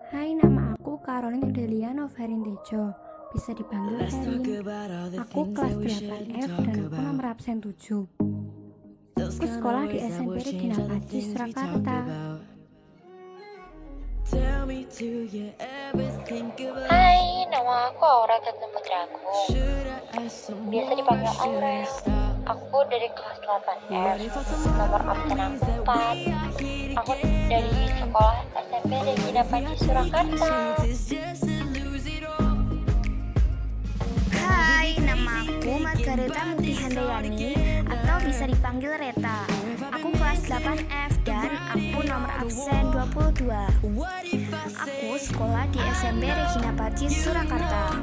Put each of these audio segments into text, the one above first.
Hai, nama aku Caroline Delia Noverintejo. Bisa dipanggil Sherin. Aku kelas 8F dan aku nomor absen 7. Aku sekolah di SMP Regina Pacis, Surakarta. Hai, nama aku Aura Gatot Putraku. Biasa dipanggil Aura. Aku dari kelas 8F, nomor absen aku 4. Aku dari sekolah SMP Regina Pacis, Surakarta. Hai, nama aku Margareta Mukti Handayani atau bisa dipanggil Reta. Aku kelas 8F dan aku nomor absen 22. Aku sekolah di SMP Regina Pacis, Surakarta.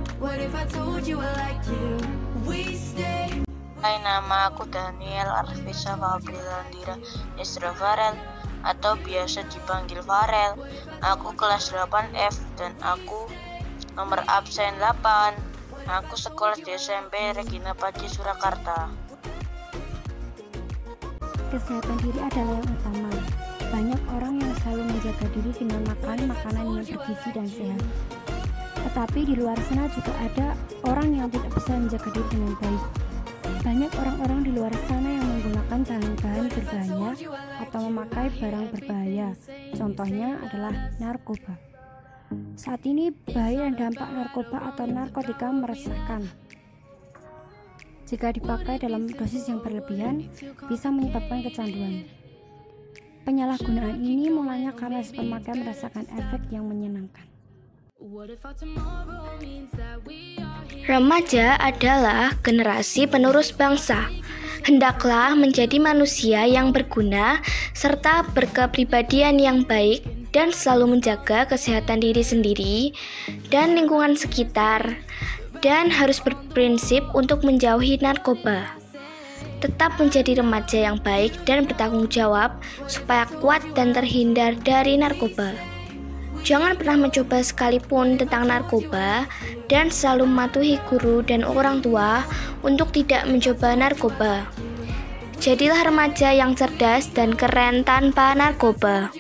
Hai, nama aku Daniel Arvisa Fabrilandira Esra Farel atau biasa dipanggil Farel. Aku kelas 8F dan aku nomor absen 8. Aku sekolah di SMP Regina Pacis, Surakarta. Kesehatan diri adalah yang utama. Banyak orang yang selalu menjaga diri dengan makan makanan yang bergizi dan sehat. Tetapi di luar sana juga ada orang yang tidak bisa menjaga diri dengan baik. Banyak orang-orang di luar sana yang menggunakan bahan-bahan berbahaya atau memakai barang berbahaya. Contohnya adalah narkoba. Saat ini bahaya dan dampak narkoba atau narkotika meresahkan. Jika dipakai dalam dosis yang berlebihan, bisa menyebabkan kecanduan. Penyalahgunaan ini mulanya karena si pemakai merasakan efek yang menyenangkan. Remaja adalah generasi penerus bangsa. Hendaklah menjadi manusia yang berguna serta berkepribadian yang baik dan selalu menjaga kesehatan diri sendiri dan lingkungan sekitar, dan harus berprinsip untuk menjauhi narkoba. Tetap menjadi remaja yang baik dan bertanggung jawab supaya kuat dan terhindar dari narkoba. Jangan pernah mencoba sekalipun tentang narkoba dan selalu mematuhi guru dan orang tua untuk tidak mencoba narkoba. Jadilah remaja yang cerdas dan keren tanpa narkoba.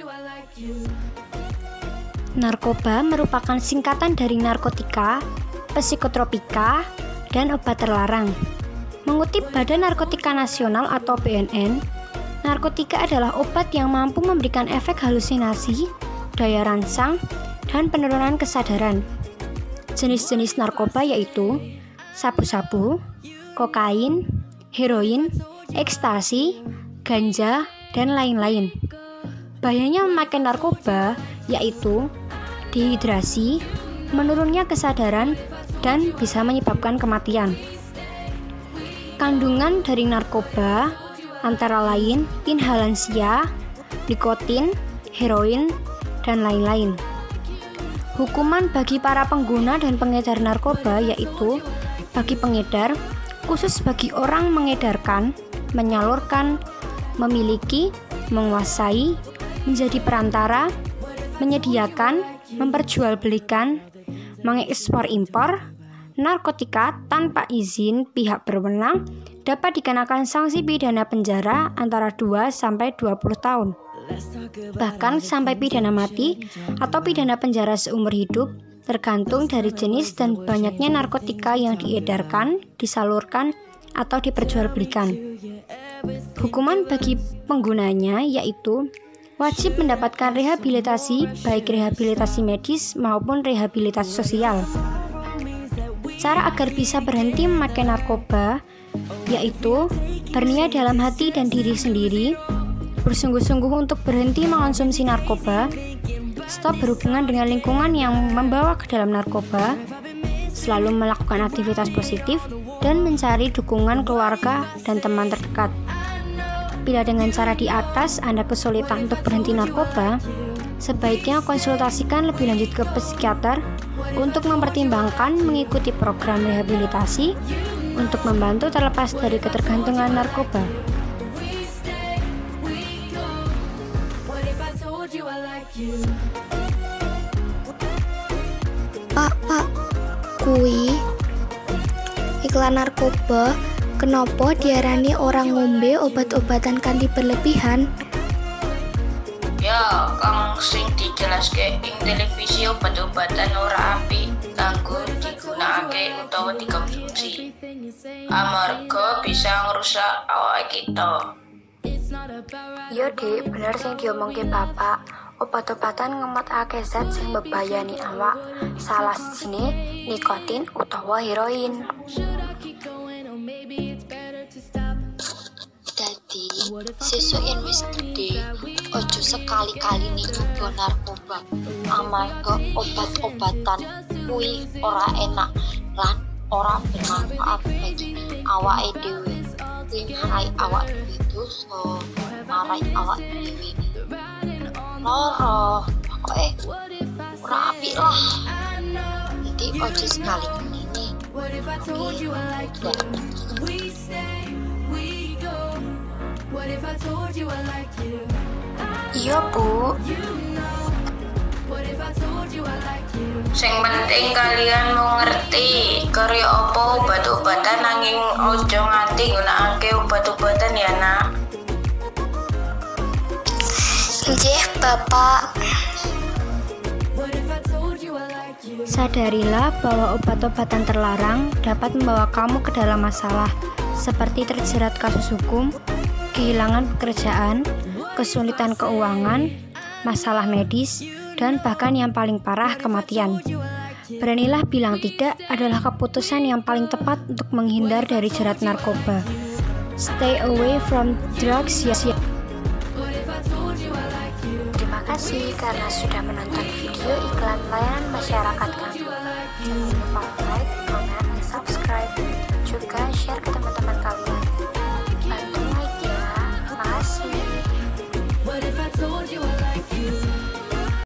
Narkoba merupakan singkatan dari narkotika, psikotropika, dan obat terlarang. Mengutip Badan Narkotika Nasional atau BNN, narkotika adalah obat yang mampu memberikan efek halusinasi, daya rangsang, dan penurunan kesadaran. Jenis-jenis narkoba yaitu sabu-sabu, kokain, heroin, ekstasi, ganja, dan lain-lain. Bahayanya memakai narkoba yaitu dehidrasi, menurunnya kesadaran, dan bisa menyebabkan kematian. Kandungan dari narkoba antara lain inhalansia, nikotin, heroin, dan lain-lain. Hukuman bagi para pengguna dan pengedar narkoba yaitu bagi pengedar, khusus bagi orang mengedarkan, menyalurkan, memiliki, menguasai, menjadi perantara, menyediakan, memperjualbelikan, mengekspor impor narkotika tanpa izin pihak berwenang dapat dikenakan sanksi pidana penjara antara 2 sampai 20 tahun. Bahkan sampai pidana mati atau pidana penjara seumur hidup, tergantung dari jenis dan banyaknya narkotika yang diedarkan, disalurkan, atau diperjualbelikan. Hukuman bagi penggunanya yaitu wajib mendapatkan rehabilitasi, baik rehabilitasi medis maupun rehabilitasi sosial. Cara agar bisa berhenti memakai narkoba yaitu berniat dalam hati dan diri sendiri, bersungguh-sungguh untuk berhenti mengonsumsi narkoba, stop berhubungan dengan lingkungan yang membawa ke dalam narkoba, selalu melakukan aktivitas positif, dan mencari dukungan keluarga dan teman terdekat. Bila dengan cara di atas Anda kesulitan untuk berhenti narkoba, sebaiknya konsultasikan lebih lanjut ke psikiater untuk mempertimbangkan mengikuti program rehabilitasi untuk membantu terlepas dari ketergantungan narkoba. Pak, kui iklan narkoba kenapa diarani orang ngombe obat-obatan kanthi berlebihan? Ya, kang sing dijelaske ing televisi obat-obatan ora apik kanggo digunakake utawa dikonsumsi. Amarga bisa ngrusak awak kita. Yo Dik, bener sing diomongke Bapak. Obat-obatan ngemotake zat sing mbebayani awak. Salah sijine nikotin utawa heroin. Dadi, sesuk yen wis gede, ojo sekali-kali nyoba narkoba. Amarga obat-obatan kuwi ora enak lan ora bermanfaat bagi awake dhewe. Kuwi marai awak dhewe dosa, marai awak dhewe loro, pokoke ora apik lah. Jadi ojo sekali-kali nih. Iya Bu. Sing penting kalian mau ngerti kaya apa obat-obatan nanging ojo nganti nggunakake obat-obatan ya nak. Nggih, Bapak. Sadarilah bahwa obat-obatan terlarang dapat membawa kamu ke dalam masalah seperti terjerat kasus hukum, kehilangan pekerjaan, kesulitan keuangan, masalah medis, dan bahkan yang paling parah kematian. Beranilah bilang tidak adalah keputusan yang paling tepat untuk menghindar dari jerat narkoba. Stay away from drugs ya. Terima kasih karena sudah menonton video iklan layanan masyarakat kami. Jangan lupa like, comment, dan subscribe. Juga share ke teman-teman kalian.